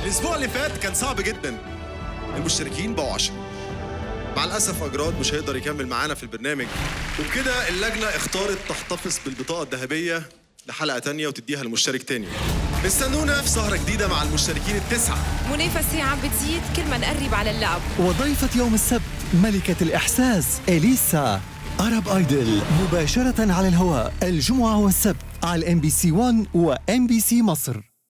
الاسبوع اللي فات كان صعب جدا، المشتركين بقوا 10. مع الاسف اجراد مش هيقدر يكمل معانا في البرنامج، وبكده اللجنه اختارت تحتفظ بالبطاقه الذهبيه لحلقه تانية وتديها لمشترك تاني. استنونا في سهره جديده مع المشتركين التسعه. منافسه عم بتزيد كل ما نقرب على اللعب. وضيفة يوم السبت ملكة الإحساس إليسا. أرب آيدل مباشرة على الهواء الجمعة والسبت على MBC 1 و MBC مصر.